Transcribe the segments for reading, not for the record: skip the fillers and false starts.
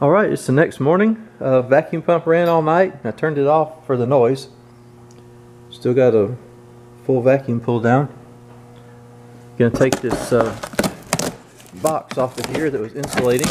Alright, it's the next morning. Vacuum pump ran all night. I turned it off for the noise. Still got a full vacuum pulled down. Gonna take this box off of here that was insulating.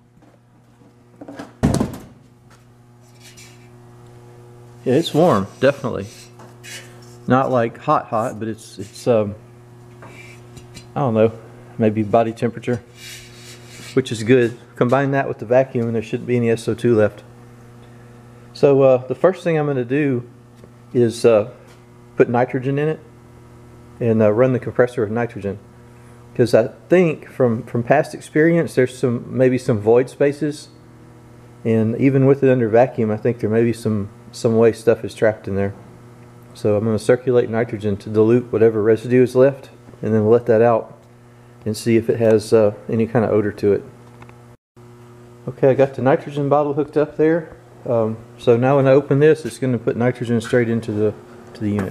Yeah, it's warm, definitely. Not like hot, but it's I don't know, maybe body temperature, which is good. Combine that with the vacuum and there shouldn't be any SO2 left. So the first thing I'm going to do is put nitrogen in it and run the compressor with nitrogen, because I think from past experience there's maybe some void spaces, and even with it under vacuum I think there may be some way stuff is trapped in there. So I'm going to circulate nitrogen to dilute whatever residue is left, and then we'll let that out and see if it has any kind of odor to it. Okay, I got the nitrogen bottle hooked up there. So now when I open this, it's going to put nitrogen straight into the unit.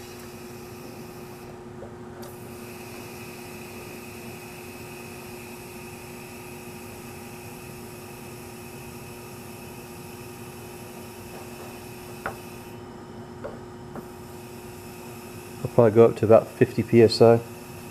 I'll probably go up to about 50 psi.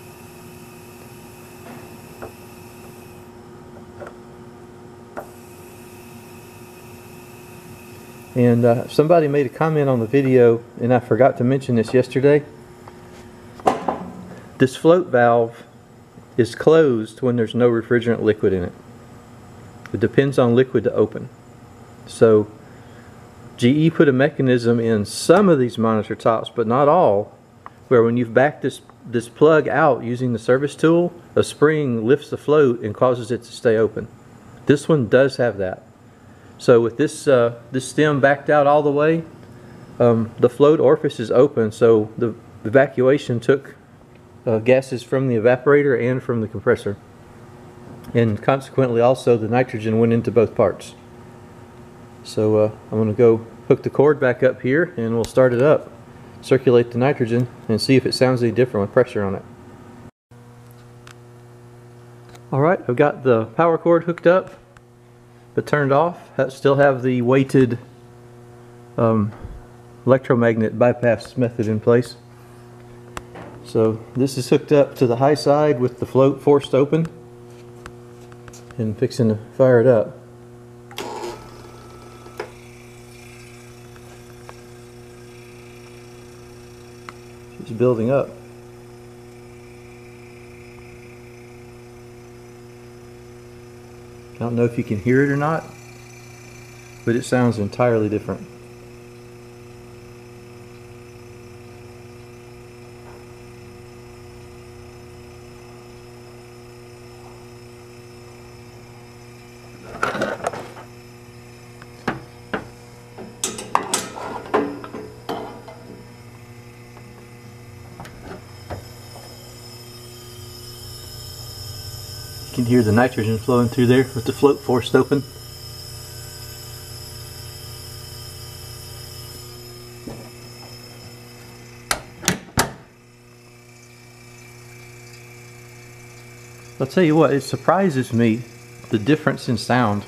And somebody made a comment on the video, and I forgot to mention this yesterday. This float valve is closed when there's no refrigerant liquid in it. It depends on liquid to open. So GE put a mechanism in some of these monitor tops, but not all, where when you've backed this plug out using the service tool, a spring lifts the float and causes it to stay open. This one does have that. So with this stem backed out all the way, the float orifice is open, so the evacuation took gases from the evaporator and from the compressor, and consequently also the nitrogen went into both parts. So I'm going to go hook the cord back up here and we'll start it up, circulate the nitrogen, and see if it sounds any different with pressure on it. Alright, I've got the power cord hooked up but turned off. I still have the weighted electromagnet bypass method in place. So this is hooked up to the high side with the float forced open and fixing to fire it up. It's building up. I don't know if you can hear it or not, but it sounds entirely different. You can hear the nitrogen flowing through there with the float forced open. I'll tell you what, it surprises me, the difference in sound.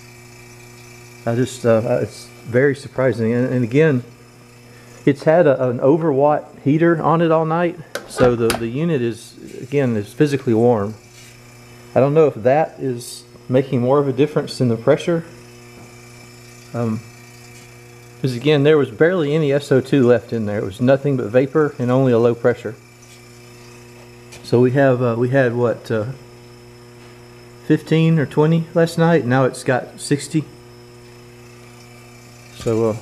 It's very surprising, and again, it's had an overwatt heater on it all night, so the unit is physically warm. I don't know if that is making more of a difference than the pressure, because again, there was barely any SO2 left in there. It was nothing but vapor and only a low pressure. So we had what, 15 or 20 last night. Now it's got 60. So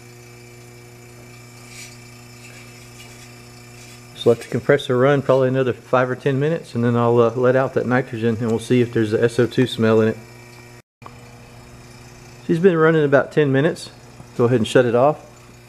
just let the compressor run probably another 5 or 10 minutes, and then I'll let out that nitrogen and we'll see if there's a SO2 smell in it. She's been running about 10 minutes. Go ahead and shut it off.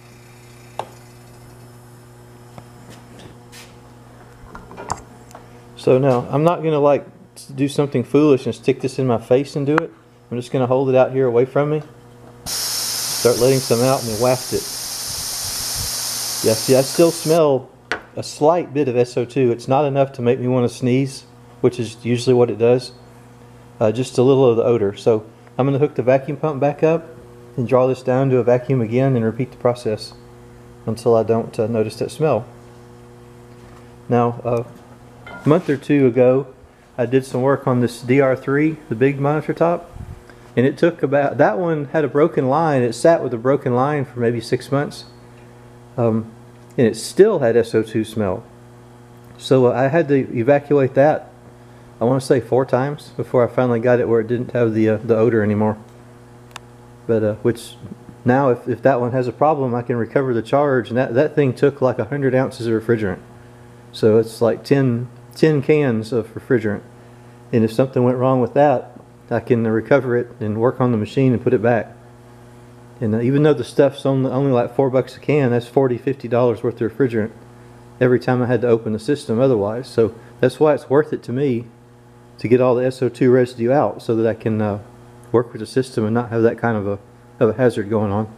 So now I'm not going to do something foolish and stick this in my face and do it. I'm just going to hold it out here away from me, start letting some out, and then waft it. Yeah, see, I still smell a slight bit of SO2. It's not enough to make me want to sneeze, which is usually what it does. Just a little of the odor. So I'm going to hook the vacuum pump back up and draw this down to a vacuum again and repeat the process until I don't notice that smell. Now, a month or two ago, I did some work on this DR3, the big monitor top, and it took about, that one had a broken line. It sat with a broken line for maybe 6 months, and it still had SO2 smell. So I had to evacuate that, I want to say 4 times before I finally got it where it didn't have the odor anymore. But which now if that one has a problem, I can recover the charge, and that thing took like 100 ounces of refrigerant. So it's like 10 cans of refrigerant, and if something went wrong with that, I can recover it and work on the machine and put it back. And even though the stuff's only like $4 a can, that's $40–50 worth of refrigerant every time I had to open the system otherwise. So that's why it's worth it to me to get all the SO2 residue out, so that I can work with the system and not have that kind of a hazard going on.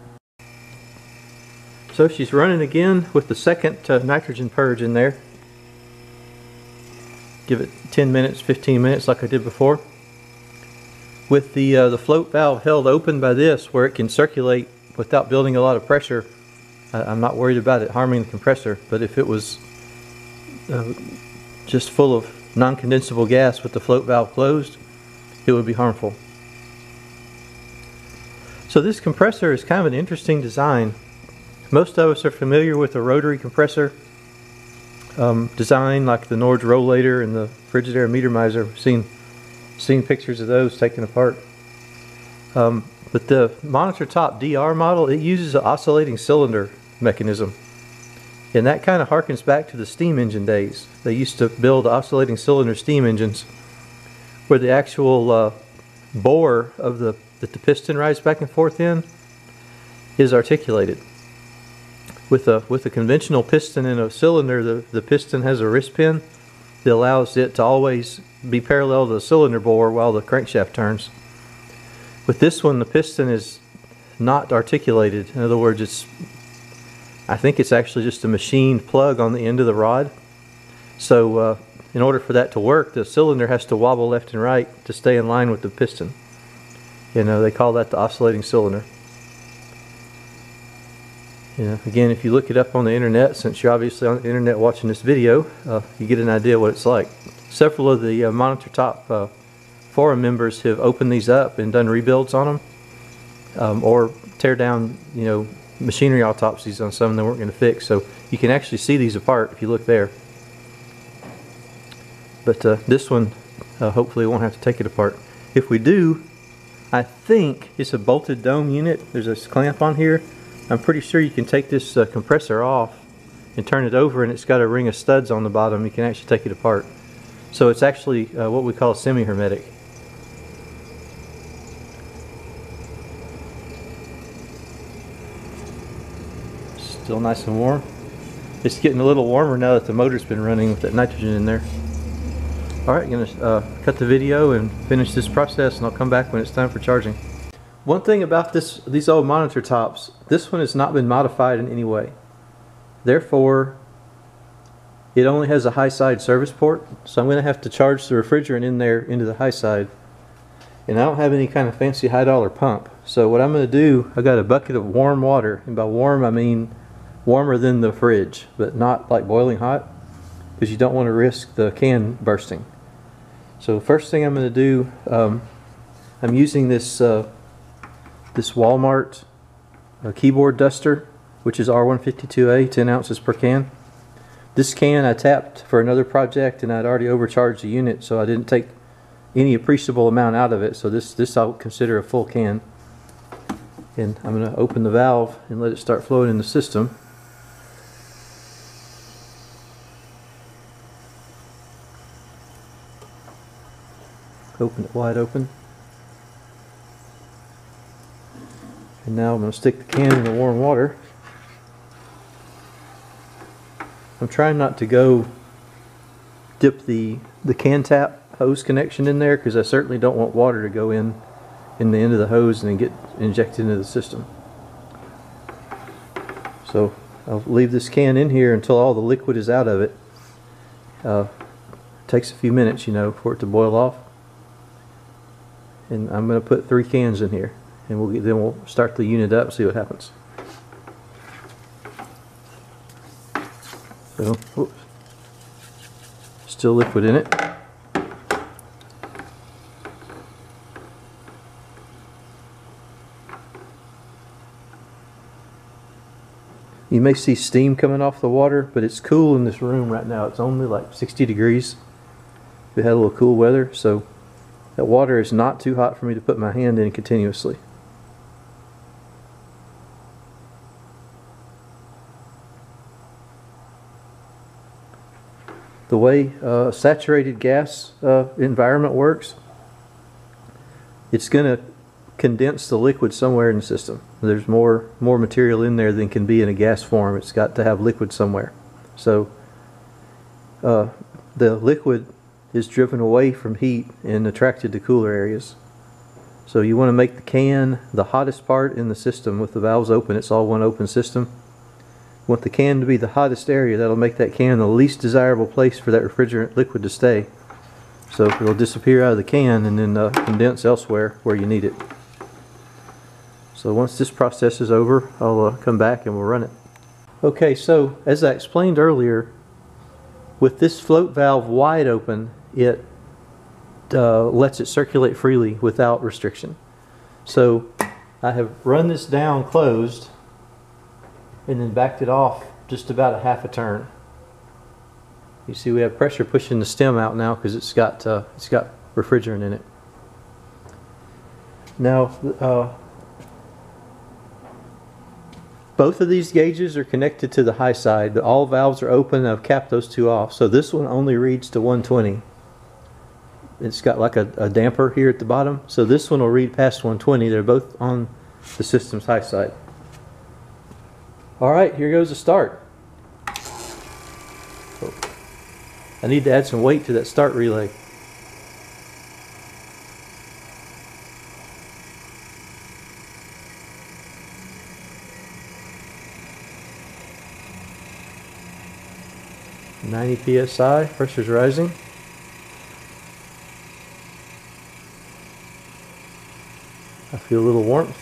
So she's running again with the second nitrogen purge in there. Give it 10 minutes, 15 minutes like I did before. With the float valve held open by this, where it can circulate without building a lot of pressure, I'm not worried about it harming the compressor. But if it was just full of non-condensable gas with the float valve closed, it would be harmful. So this compressor is kind of an interesting design. Most of us are familiar with the rotary compressor design, like the Nord's Rollator and the Frigidaire Meter Miser. We've seen pictures of those taken apart. But the monitor top DR model, it uses an oscillating cylinder mechanism. And that kind of harkens back to the steam engine days. They used to build oscillating cylinder steam engines where the actual bore of that the piston rides back and forth in is articulated. With a conventional piston in a cylinder, the piston has a wrist pin that allows it to always be parallel to the cylinder bore while the crankshaft turns. With this one, the piston is not articulated. In other words, I think it's actually just a machined plug on the end of the rod. So in order for that to work, the cylinder has to wobble left and right to stay in line with the piston. You know, they call that the oscillating cylinder. You know, again, if you look it up on the internet, since you're obviously on the internet watching this video, you get an idea what it's like. Several of the monitor top forum members have opened these up and done rebuilds on them, or tear down, you know, machinery autopsies on some they weren't going to fix. So you can actually see these apart if you look there. But this one, hopefully, won't have to take it apart. If we do, I think it's a bolted dome unit. There's a clamp on here. I'm pretty sure you can take this compressor off and turn it over, and it's got a ring of studs on the bottom. You can actually take it apart. So it's actually what we call semi-hermetic. Still nice and warm. It's getting a little warmer now that the motor's been running with that nitrogen in there. Alright, I'm going to cut the video and finish this process, and I'll come back when it's time for charging. One thing about these old monitor tops, this one has not been modified in any way. Therefore, it only has a high side service port, so I'm going to have to charge the refrigerant in there into the high side. And I don't have any kind of fancy high dollar pump. So what I'm going to do, I got a bucket of warm water, and by warm I mean warmer than the fridge, but not like boiling hot, because you don't want to risk the can bursting. So first thing I'm going to do, I'm using this Walmart keyboard duster, which is R152A, 10 ounces per can. This can I tapped for another project, and I'd already overcharged the unit, so I didn't take any appreciable amount out of it. So this I'll consider a full can. And I'm going to open the valve and let it start flowing in the system. Open it wide open. And now I'm going to stick the can in the warm water. I'm trying not to go dip the can tap hose connection in there, because I certainly don't want water to go in the end of the hose and then get injected into the system. So I'll leave this can in here until all the liquid is out of it. It takes a few minutes, you know, for it to boil off. And I'm going to put 3 cans in here, and then we'll start the unit up and see what happens. So, whoops. Still liquid in it. You may see steam coming off the water, but it's cool in this room right now. It's only like 60 degrees. We had a little cool weather, so that water is not too hot for me to put my hand in continuously. The way a saturated gas environment works, it's going to condense the liquid somewhere in the system. There's more material in there than can be in a gas form. It's got to have liquid somewhere. So the liquid is driven away from heat and attracted to cooler areas. So you want to make the can the hottest part in the system. With the valves open, it's all one open system. You want the can to be the hottest area. That'll make that can the least desirable place for that refrigerant liquid to stay. So it'll disappear out of the can and then condense elsewhere where you need it. So once this process is over, I'll come back and we'll run it. Okay, so as I explained earlier, with this float valve wide open, it lets it circulate freely without restriction. So I have run this down closed and then backed it off just about a half a turn. You see we have pressure pushing the stem out now because it's got refrigerant in it. Now both of these gauges are connected to the high side, but all valves are open. I've capped those 2 off. So this one only reads to 120. It's got like a damper here at the bottom. So this one will read past 120. They're both on the system's high side. All right, here goes the start. Oh, I need to add some weight to that start relay. .90 psi, pressure's rising. I feel a little warmth.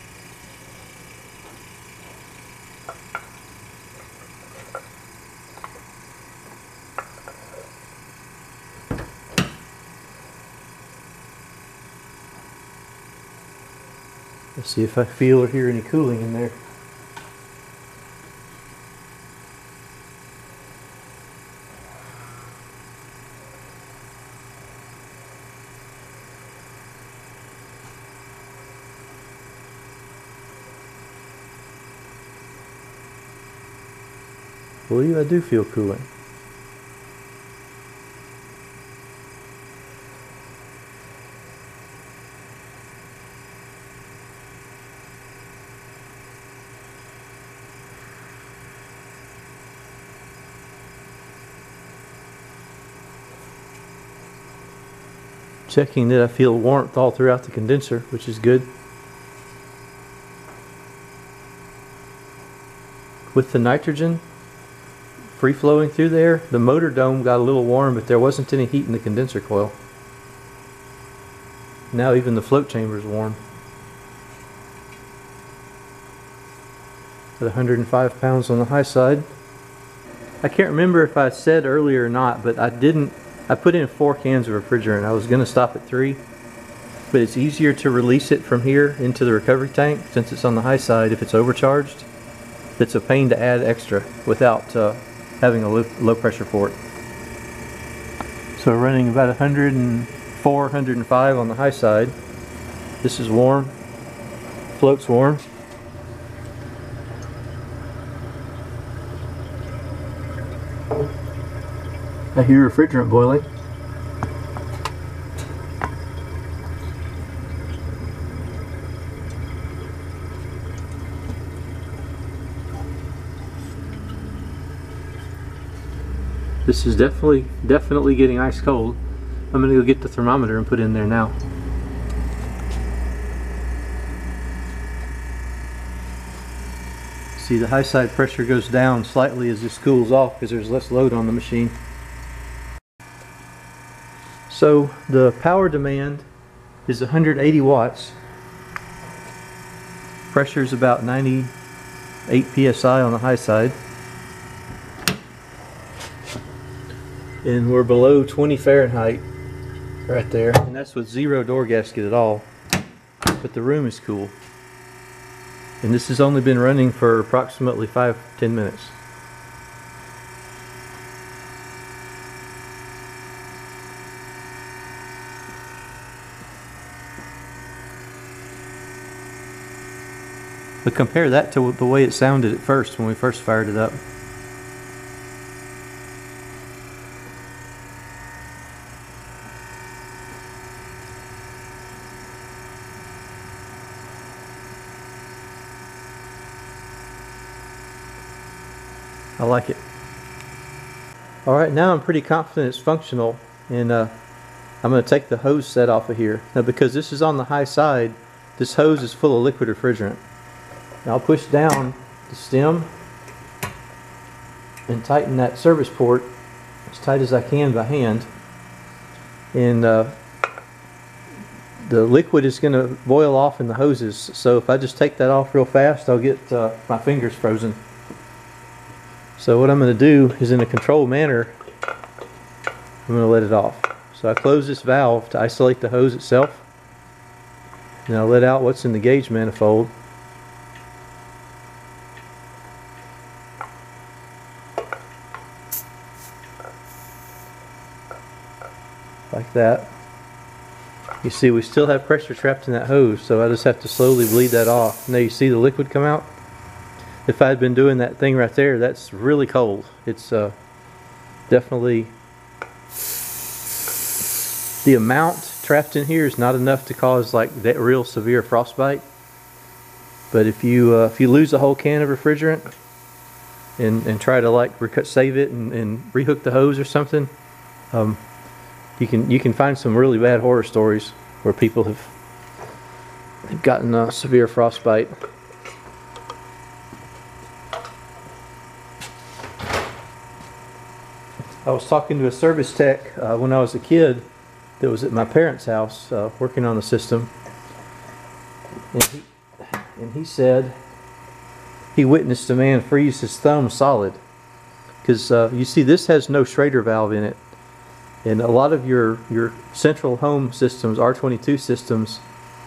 Let's see if I feel or hear any cooling in there. I believe I do feel cooling. Checking that I feel warmth all throughout the condenser, which is good. With the nitrogen free flowing through there, the motor dome got a little warm, but there wasn't any heat in the condenser coil. Now even the float chamber is warm. At 105 pounds on the high side. I can't remember if I said earlier or not, but I put in 4 cans of refrigerant. I was going to stop at 3, but it's easier to release it from here into the recovery tank since it's on the high side if it's overcharged. It's a pain to add extra without having a low pressure port. So we're running about 104, 105 on the high side. This is warm, float's warm. I hear refrigerant boiling. This is definitely getting ice cold. I'm gonna go get the thermometer and put it in there now. See, the high side pressure goes down slightly as this cools off because there's less load on the machine. So the power demand is 180 watts. Pressure is about 98 psi on the high side. And we're below 20 Fahrenheit right there. And that's with zero door gasket at all. But the room is cool. And this has only been running for approximately 5-10 minutes. But compare that to the way it sounded at first when we first fired it up. I like it. Alright, now I'm pretty confident it's functional, and I'm going to take the hose set off of here. Now, because this is on the high side, this hose is full of liquid refrigerant. Now I'll push down the stem and tighten that service port as tight as I can by hand, and the liquid is going to boil off in the hoses, so if I just take that off real fast, I'll get my fingers frozen. So what I'm going to do is, in a controlled manner, I'm going to let it off. So I close this valve to isolate the hose itself, and I'll let out what's in the gauge manifold. Like that. You see, we still have pressure trapped in that hose, so I just have to slowly bleed that off. Now you see the liquid come out? If I had been doing that thing right there, that's really cold. It's definitely, the amount trapped in here is not enough to cause like that real severe frostbite. But if you lose a whole can of refrigerant and try to like save it and rehook the hose or something, you can find some really bad horror stories where people have gotten a severe frostbite. I was talking to a service tech when I was a kid that was at my parents' house working on the system, and he said he witnessed a man freeze his thumb solid, because you see, this has no Schrader valve in it, and a lot of your central home systems, R22 systems,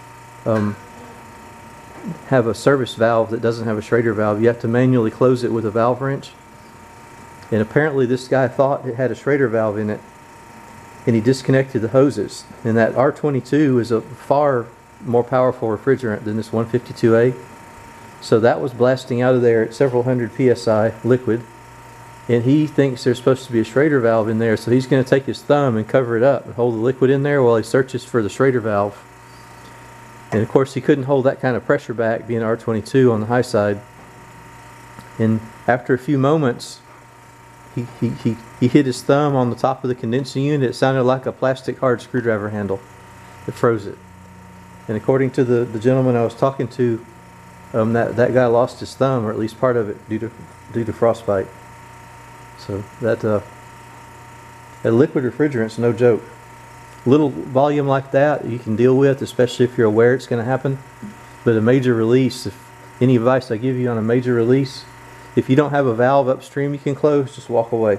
have a service valve that doesn't have a Schrader valve. You have to manually close it with a valve wrench. And apparently this guy thought it had a Schrader valve in it, and he disconnected the hoses. And that R22 is a far more powerful refrigerant than this 152A. So that was blasting out of there at several hundred psi liquid. And he thinks there's supposed to be a Schrader valve in there, so he's going to take his thumb and cover it up and hold the liquid in there while he searches for the Schrader valve. And of course he couldn't hold that kind of pressure back, being R22 on the high side. And after a few moments, he hit his thumb on the top of the condensing unit. It sounded like a plastic hard screwdriver handle. It froze it. And according to the gentleman I was talking to, that guy lost his thumb, or at least part of it, due to frostbite. So that liquid refrigerant's no joke. Little volume like that you can deal with, especially if you're aware it's going to happen. But a major release, if any advice I give you on a major release, if you don't have a valve upstream you can close, just walk away.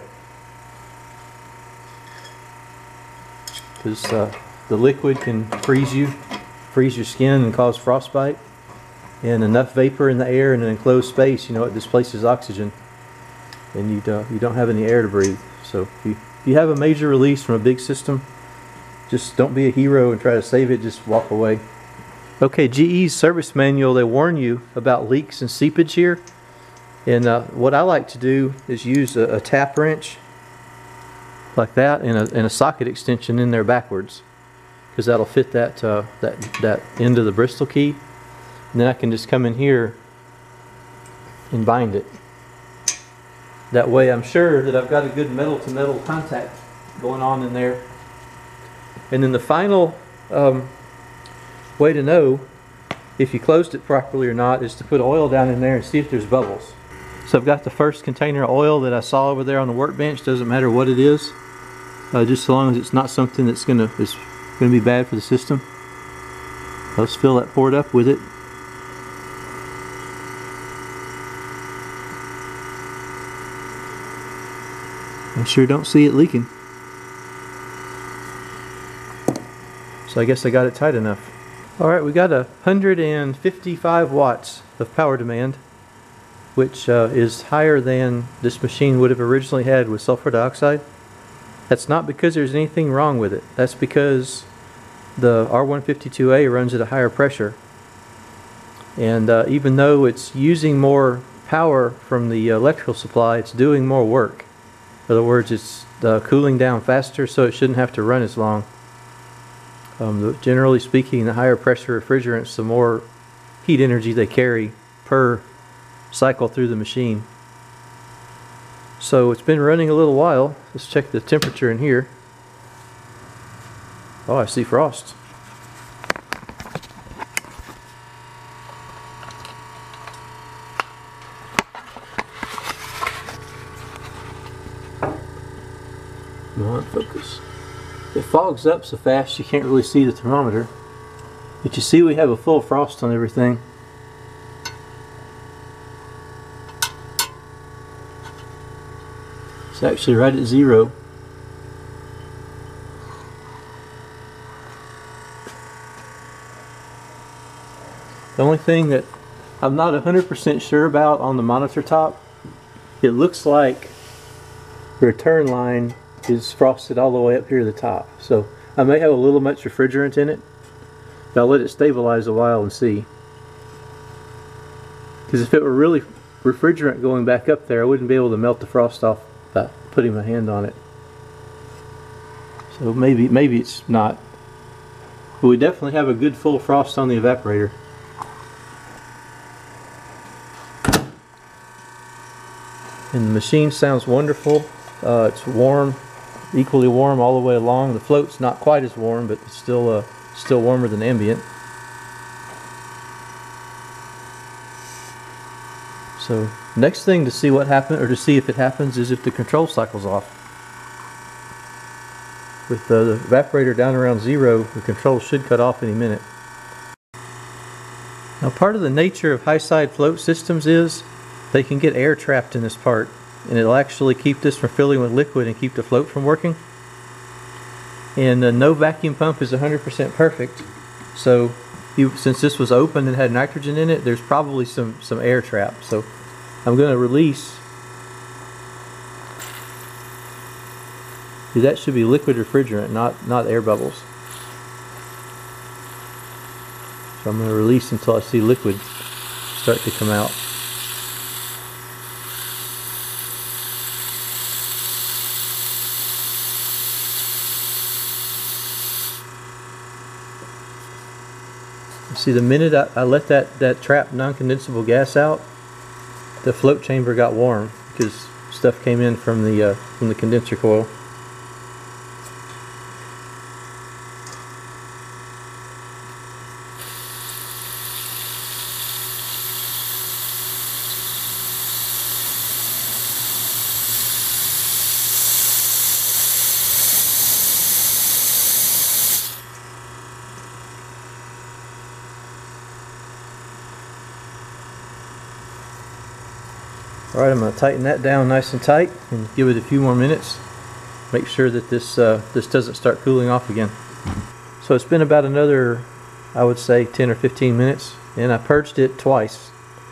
Because the liquid can freeze your skin and cause frostbite. And enough vapor in the air in an enclosed space, you know, it displaces oxygen. And you don't have any air to breathe. So if you have a major release from a big system, just don't be a hero and try to save it, just walk away. Okay, GE's service manual, they warn you about leaks and seepage here. And what I like to do is use a tap wrench like that, and a socket extension in there backwards, because that'll fit that end of the Bristol key. And then I can just come in here and bind it. That way I'm sure that I've got a good metal to metal contact going on in there. And then the final way to know if you closed it properly or not is to put oil down in there and see if there's bubbles. So I've got the first container of oil that I saw over there on the workbench. Doesn't matter what it is, just so long as it's not something that's going to be bad for the system. Let's fill that port up with it. I sure don't see it leaking. So I guess I got it tight enough. Alright, we got 155 watts of power demand, which is higher than this machine would have originally had with sulfur dioxide. That's not because there's anything wrong with it. That's because the R152A runs at a higher pressure. And even though it's using more power from the electrical supply, it's doing more work. In other words, it's cooling down faster, so it shouldn't have to run as long. Generally speaking, the higher pressure refrigerants, the more heat energy they carry per cycle through the machine. So it's been running a little while. Let's check the temperature in here. Oh, I see frost. Come on, focus. It fogs up so fast you can't really see the thermometer. But you see we have a full frost on everything. It's actually right at 0. The only thing that I'm not 100% sure about on the monitor top, it looks like the return line is frosted all the way up here to the top. So I may have a little much refrigerant in it, but I'll let it stabilize a while and see. Because if it were really refrigerant going back up there, I wouldn't be able to melt the frost off by putting my hand on it. So maybe it's not. But we definitely have a good full frost on the evaporator. And the machine sounds wonderful. It's warm, equally warm all the way along. The float's not quite as warm, but it's still warmer than ambient. So next thing to see what happens, or to see if it happens, is if the control cycle's off. With the evaporator down around 0, the control should cut off any minute. Now, part of the nature of high side float systems is they can get air trapped in this part, and it'll actually keep this from filling with liquid and keep the float from working. And no vacuum pump is 100% perfect, so since this was open and had nitrogen in it, there's probably some air trapped. So I'm going to release. That should be liquid refrigerant, not air bubbles. So I'm going to release until I see liquid start to come out. See, the minute I let that trapped non-condensable gas out, the float chamber got warm because stuff came in from the condenser coil. Alright, I'm going to tighten that down nice and tight and give it a few more minutes. Make sure that this doesn't start cooling off again. So it's been about another, I would say, 10 or 15 minutes, and I purged it twice.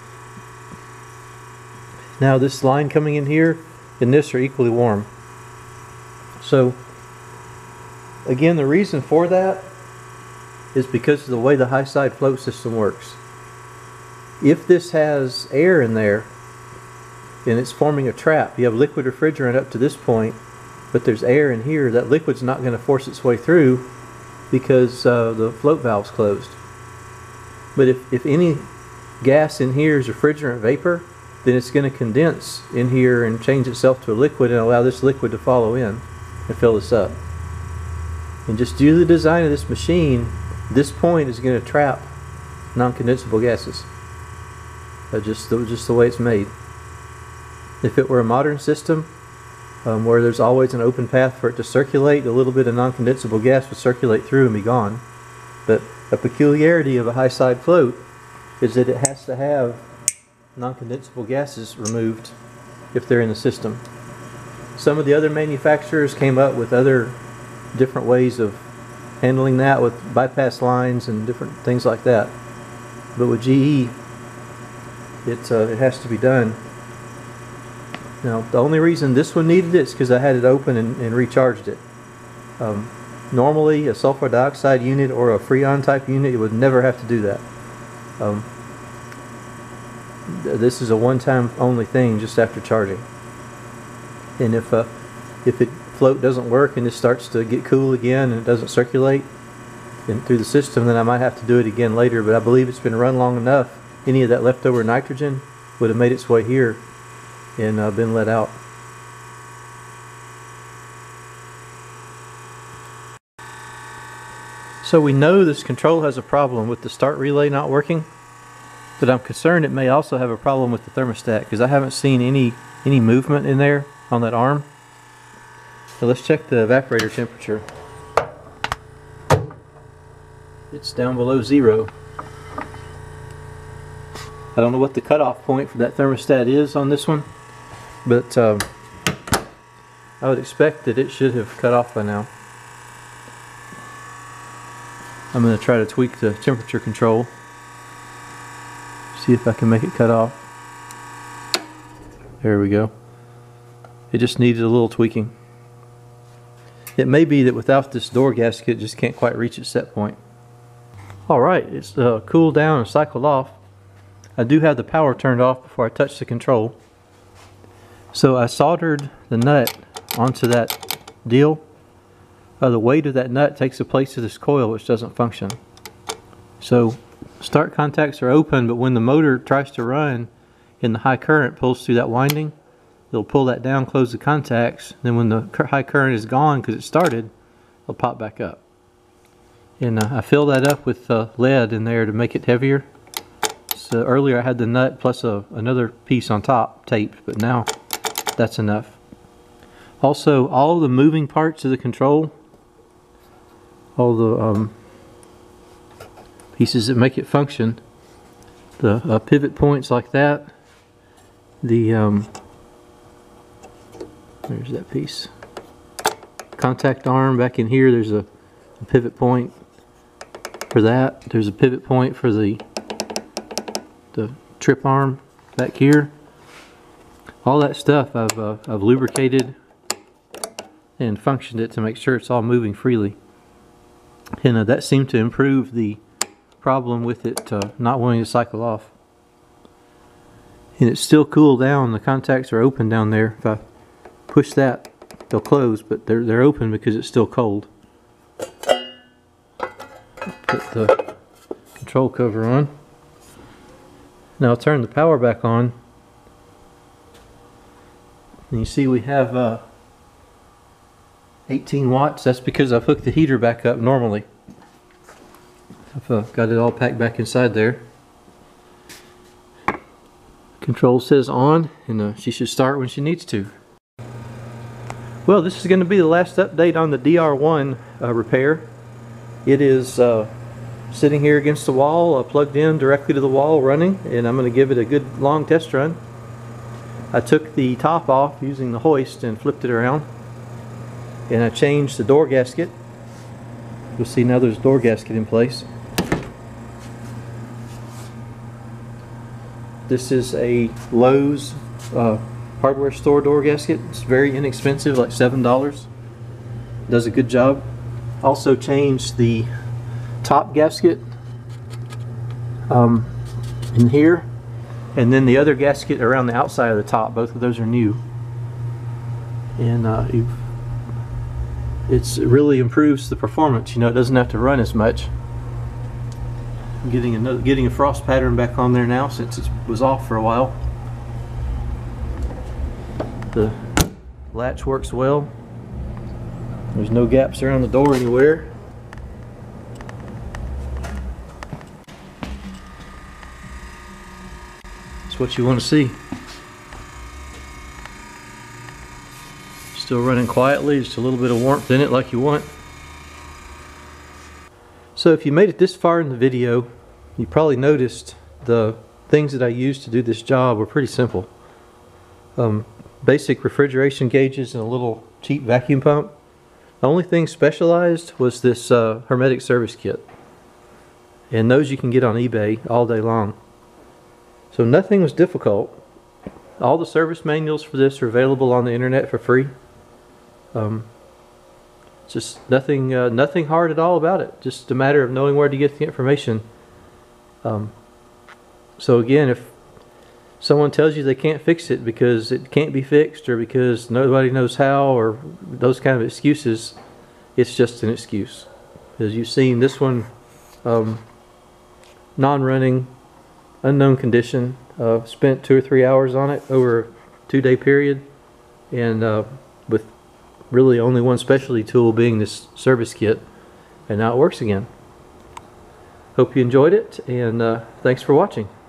Now this line coming in here and this are equally warm. So again, the reason for that is because of the way the high side float system works. If this has air in there and it's forming a trap, you have liquid refrigerant up to this point, but there's air in here, that liquid's not going to force its way through because the float valve's closed. But if any gas in here is refrigerant vapor, then it's going to condense in here and change itself to a liquid and allow this liquid to follow in and fill this up. And just due to the design of this machine, this point is going to trap non-condensable gases. Just the way it's made. If it were a modern system where there's always an open path for it to circulate, a little bit of non-condensable gas would circulate through and be gone. But A peculiarity of a high side float is that it has to have non-condensable gases removed if they're in the system. Some of the other manufacturers came up with other different ways of handling that with bypass lines and different things like that. But with GE, it has to be done. Now, the only reason this one needed it is because I had it open and recharged it. Normally, a sulfur dioxide unit or a Freon type unit, it would never have to do that. This is a one-time only thing just after charging. And if it float doesn't work and it starts to get cool again and it doesn't circulate through the system, then I might have to do it again later. But I believe it's been run long enough. Any of that leftover nitrogen would have made its way here and been let out. So we know this control has a problem with the start relay not working, but I'm concerned it may also have a problem with the thermostat because I haven't seen any movement in there on that arm. So let's check the evaporator temperature. It's down below 0. I don't know what the cutoff point for that thermostat is on this one, but I would expect that it should have cut off by now. I'm going to try to tweak the temperature control, see if I can make it cut off. There we go. It just needed a little tweaking. It may be that without this door gasket it just can't quite reach its set point. Alright, it's cooled down and cycled off. I do have the power turned off before I touch the control. So I soldered the nut onto that deal. The weight of that nut takes the place of this coil, which doesn't function. So start contacts are open, but when the motor tries to run and the high current pulls through that winding, it'll pull that down, close the contacts. Then when the high current is gone because it started, it'll pop back up. And I fill that up with lead in there to make it heavier. So earlier I had the nut plus another piece on top taped, but now that's enough. Also, all the moving parts of the control, all the pieces that make it function, the pivot points like that, the there's that piece, contact arm back in here, there's a pivot point for that, there's a pivot point for the trip arm back here. All that stuff I've lubricated and functioned it to make sure it's all moving freely. And that seemed to improve the problem with it not wanting to cycle off. And it's still cooled down. The contacts are open down there. If I push that, they'll close, but they're open because it's still cold. Put the control cover on. Now I'll turn the power back on. And you see we have 18 watts. That's because I've hooked the heater back up normally. I've got it all packed back inside there. Control says on, and she should start when she needs to. Well, this is going to be the last update on the DR1 repair. It is sitting here against the wall, plugged in directly to the wall, running, and I'm going to give it a good long test run. I took the top off using the hoist and flipped it around, and I changed the door gasket. You'll see now there's a door gasket in place. This is a Lowe's hardware store door gasket. It's very inexpensive, like $7. Does a good job. Also changed the top gasket in here, and then the other gasket around the outside of the top. Both of those are new, and it really improves the performance. You know, it doesn't have to run as much. I'm getting a frost pattern back on there now since it was off for a while. The latch works well. There's no gaps around the door anywhere. That's what you want to see. Still running quietly, just a little bit of warmth in it like you want. So if you made it this far in the video, you probably noticed the things that I used to do this job were pretty simple. Basic refrigeration gauges and a little cheap vacuum pump. The only thing specialized was this hermetic service kit. And those you can get on eBay all day long. So nothing was difficult. All the service manuals for this are available on the internet for free. Just nothing hard at all about it. Just a matter of knowing where to get the information. So again, if someone tells you they can't fix it because it can't be fixed or because nobody knows how or those kind of excuses, it's just an excuse. As you've seen, this one, non-running, unknown condition, spent 2 or 3 hours on it over a 2-day period, and with really only one specialty tool being this service kit, and now it works again. Hope you enjoyed it, and thanks for watching.